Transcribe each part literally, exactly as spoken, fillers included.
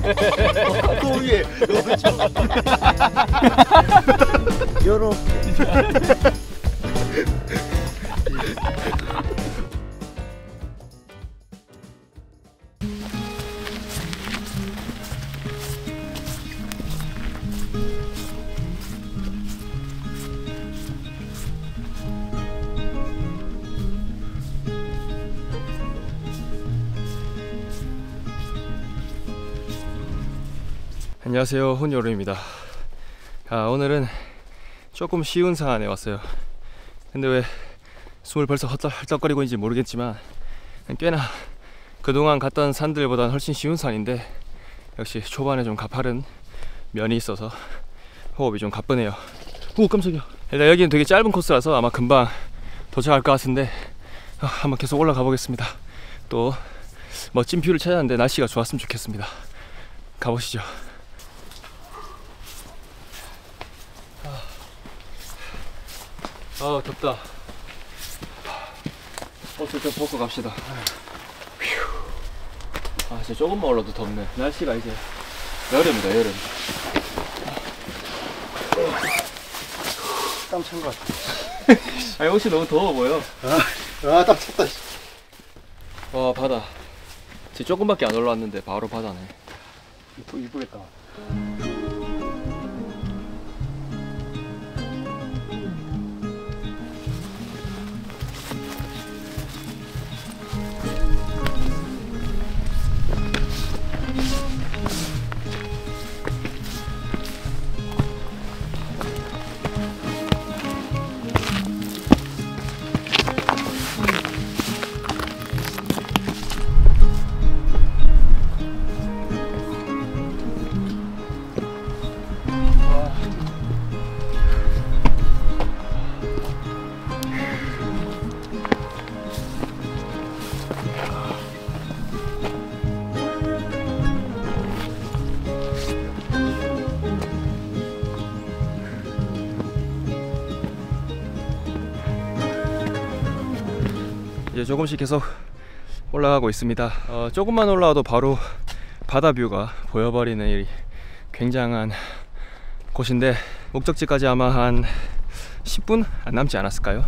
그 위에 요렇게. 안녕하세요, 혼요루입니다. 아, 오늘은 조금 쉬운 산에 왔어요. 근데 왜 숨을 벌써 헐떡거리고 있는지 모르겠지만 꽤나 그동안 갔던 산들보다는 훨씬 쉬운 산인데 역시 초반에 좀 가파른 면이 있어서 호흡이 좀 가쁘네요. 오, 깜짝이야. 일단 여기는 되게 짧은 코스라서 아마 금방 도착할 것 같은데 아, 한번 계속 올라가 보겠습니다. 또 멋진 뷰를 찾았는데 날씨가 좋았으면 좋겠습니다. 가보시죠. 아, 덥다. 옷을 좀 벗고 갑시다. 아, 진짜 조금만 올라도 덥네. 날씨가 이제 여름이다, 여름. 땀 찬 것 같아. 아니, 옷이 너무 더워 보여. 아, 아, 땀 찼다. 와, 바다. 진짜 조금밖에 안 올라왔는데 바로 바다네. 이쁘, 이쁘겠다. 이제 조금씩 계속 올라가고 있습니다. 어, 조금만 올라와도 바로 바다 뷰가 보여버리는 이 굉장한 곳인데 목적지까지 아마 한 십 분 안 남지 않았을까요?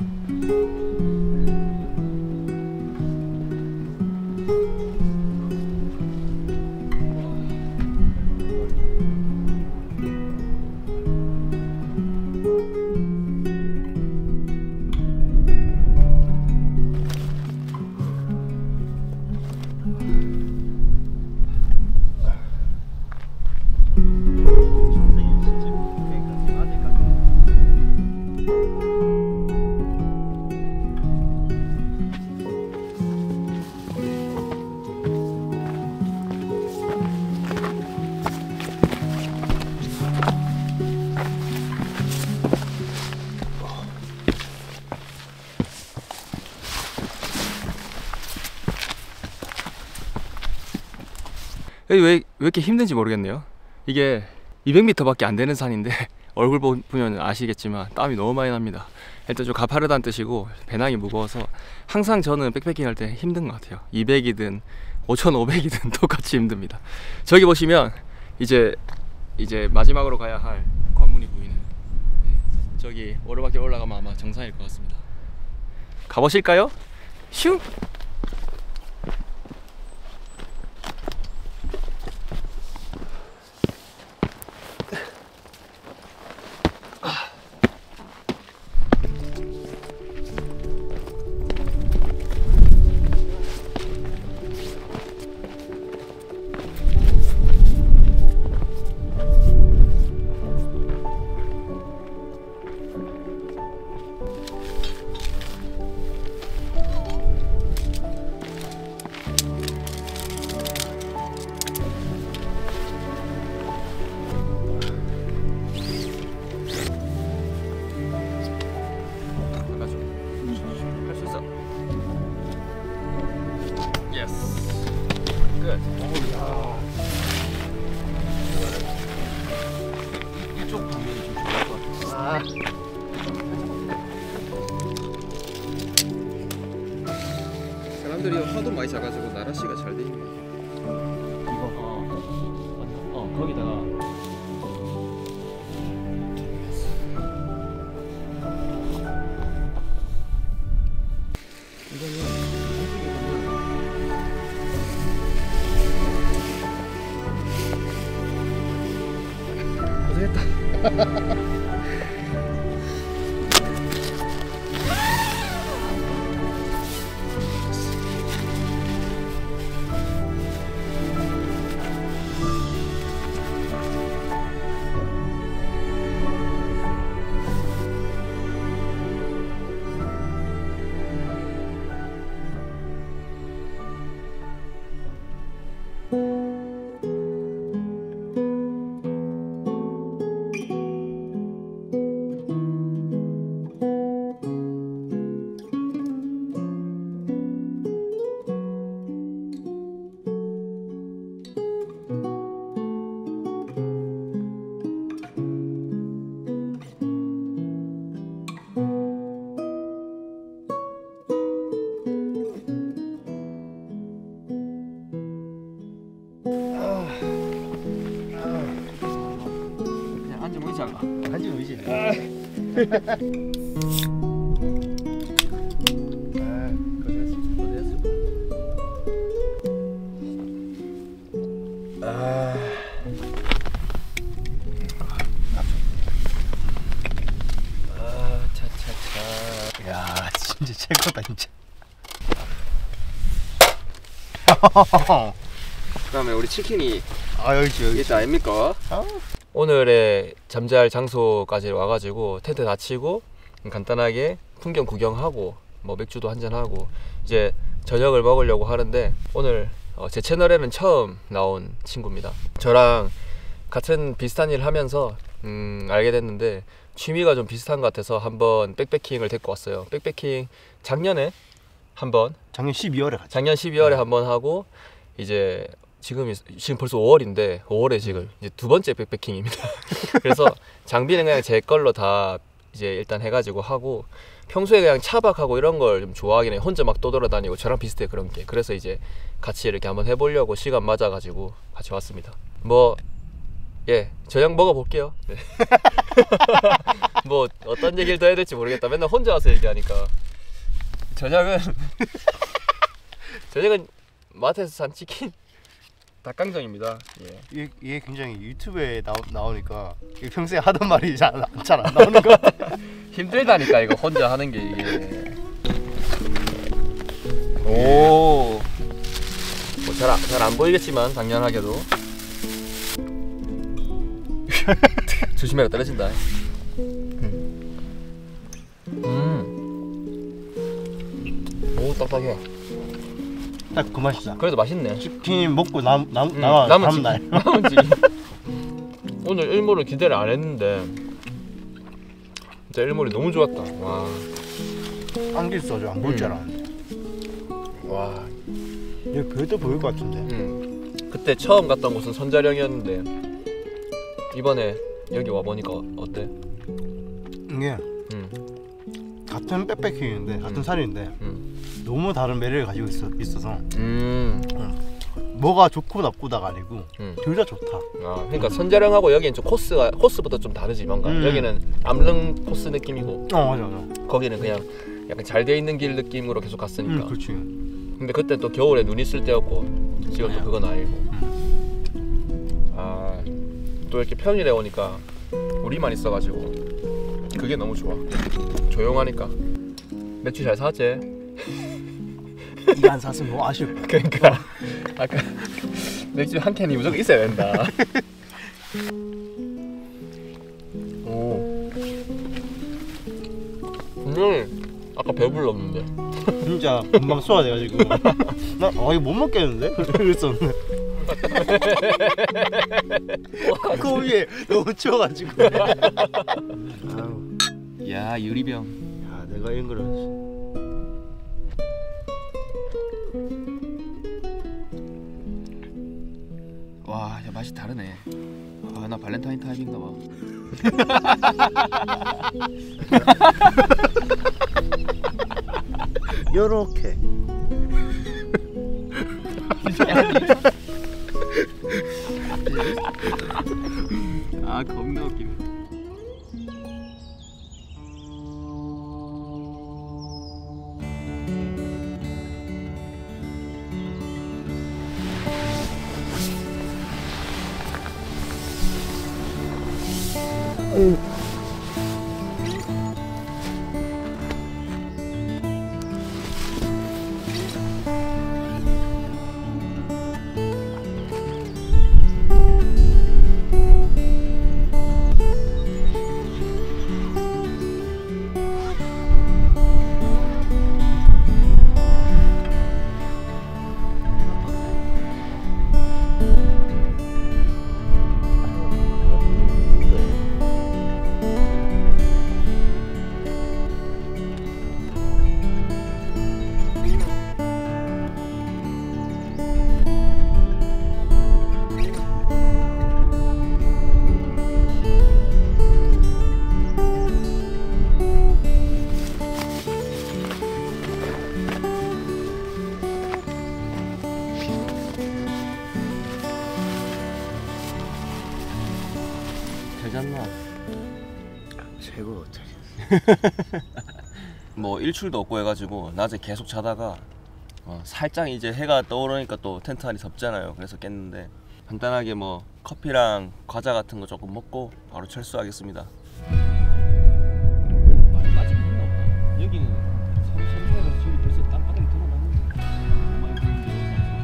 왜, 왜 이렇게 힘든지 모르겠네요. 이게 이백 미터밖에 안 되는 산인데 얼굴 보면 아시겠지만 땀이 너무 많이 납니다. 일단 좀 가파르다는 뜻이고 배낭이 무거워서 항상 저는 백패킹 할 때 힘든 것 같아요. 이백이든 오천오백이든 똑같이 힘듭니다. 저기 보시면 이제 이제 마지막으로 가야 할 관문이 보이네요. 저기 오르막길 올라가면 아마 정상일 것 같습니다. 가보실까요? 슝! 사람들이 하도 많이 자가지고 나라씨가 잘 돼 있네. 이거. 어. 그냥 앉으면 의자가. 한지 의지. 아, 아, 차차차. 야, 진짜 최고다 진짜. 그다음에 우리 치킨이 아 여기 있지 여기. 있다 아닙니까? 아. 오늘의 잠잘 장소까지 와가지고 텐트 다 치고 간단하게 풍경 구경하고 뭐 맥주도 한잔 하고 이제 저녁을 먹으려고 하는데 오늘 어, 제 채널에는 처음 나온 친구입니다. 저랑 같은 비슷한 일을 하면서 음, 알게 됐는데 취미가 좀 비슷한 것 같아서 한번 백패킹을 데리고 왔어요. 백패킹 작년에 한번 작년 십이월에 갔지. 작년 십이월에 한번 하고 이제 지금 지금 벌써 오월인데 오월에 지금 이제 두 번째 백패킹입니다. 그래서 장비는 그냥 제 걸로 다 이제 일단 해가지고 하고 평소에 그냥 차박하고 이런 걸 좀 좋아하긴 해. 혼자 막 떠돌아다니고 저랑 비슷해 그런 게. 그래서 이제 같이 이렇게 한번 해보려고 시간 맞아가지고 같이 왔습니다. 뭐 예, 저녁 먹어볼게요. 네. 뭐 어떤 얘기를 더 해야 될지 모르겠다. 맨날 혼자 와서 얘기하니까. 저녁은 저녁은 마트에서 산 치킨 닭강정입니다. 예. 얘, 얘 굉장히 유튜브에 나오, 나오니까 얘 평소에 하던 말이 잘 안 나오는 것 같아. 힘들다니까 이거 혼자 하는 게 이게. 오. 뭐 잘 안 잘 안 보이겠지만 당연하게도. 조심해라 떨어진다. 음. 오 딱딱해. 딱 그 맛이다. 그래도 맛있네. 치킨 먹고 남, 남, 음, 남아 남은 다음 날. 치킨. 남은 치킨. 오늘 일몰을 기대를 안 했는데 진짜 일몰이 너무 좋았다. 와. 안길 써줘 안 보일 줄 음. 알았는데. 와. 얘 그래도 보일 것 같은데. 음. 그때 처음 갔던 곳은 선자령이었는데 이번에 여기 와 보니까 어때? 이게 음. 같은 백패킹인데 같은 음. 산인데 음. 너무 다른 매력을 가지고 있어, 있어서 음. 뭐가 좋고 나쁘다가 아니고 음. 둘 다 좋다. 아, 그러니까 선자령하고 여기는 좀 코스가 코스부터 좀 다르지 뭔가. 음. 여기는 암릉 코스 느낌이고 어 맞아 맞아. 거기는 그냥 약간 잘 돼 있는 길 느낌으로 계속 갔으니까. 음 그렇지. 근데 그때 또 겨울에 눈 있을 때였고 지금 또 아니야. 그건 아니고. 아, 또 이렇게 평일에 오니까 우리만 있어가지고 그게 너무 좋아. 조용하니까. 맥주 잘 사왔지? 이게 안 샀으면 너무 아쉬울 거야. 그러니까 아까 맥주 한 캔이 무조건 있어야 된다. 오. 분명히 아까 배불렀는데. 진짜 금방 소화돼가지고 나 어 이거 못 먹겠는데? 그랬었는데 그 위에 너무 추워가지고. 아유, 야 유리병. 야 내가 이런 거를 와, 야 맛이 다르네. 아, 나 발렌타인 타입인가 봐. 요렇게. 아, 겁나 웃기네. 오. 최고 호텔이었어. 뭐 일출도 없고 해가지고 낮에 계속 자다가 어, 살짝 이제 해가 떠오르니까 또 텐트 안이 덥잖아요. 그래서 깼는데 간단하게 뭐 커피랑 과자 같은 거 조금 먹고 바로 철수하겠습니다. 빠지긴 했나 보다. 여기는 서로 서로 사이라서 저기 벌써 땅바닥에 들어갔는데 많이 보이는데.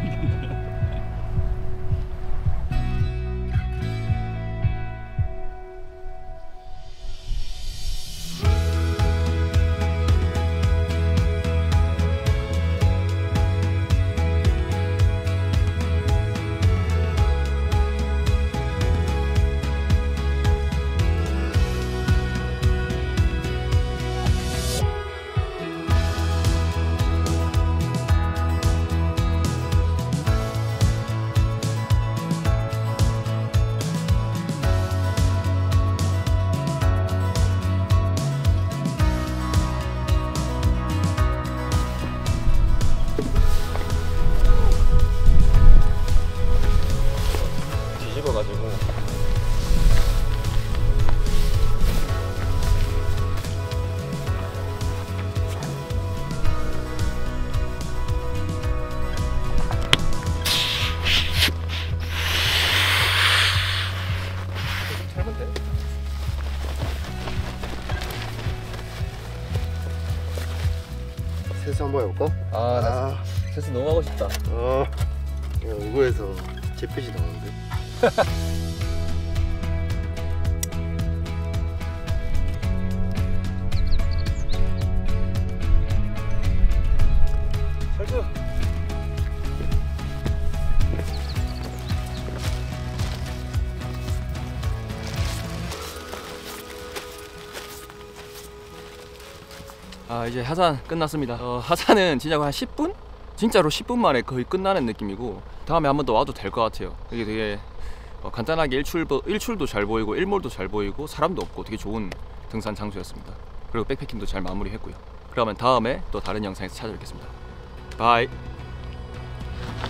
뒤집어가지고 살면 돼. 세수 한번 해볼까? 아, 나 아, 세수 너무 하고 싶다. 어. 야, 이거에서 잿빛이 나오는데. 철수. 아, 이제 하산 끝났습니다. 어, 하산은 진짜 한 십 분? 진짜로 십 분 만에 거의 끝나는 느낌이고 다음에 한 번 더 와도 될 것 같아요. 이게 되게 어, 간단하게 일출, 일출도 잘 보이고 일몰도 잘 보이고 사람도 없고 되게 좋은 등산 장소였습니다. 그리고 백패킹도 잘 마무리했고요. 그러면 다음에 또 다른 영상에서 찾아뵙겠습니다. 바이.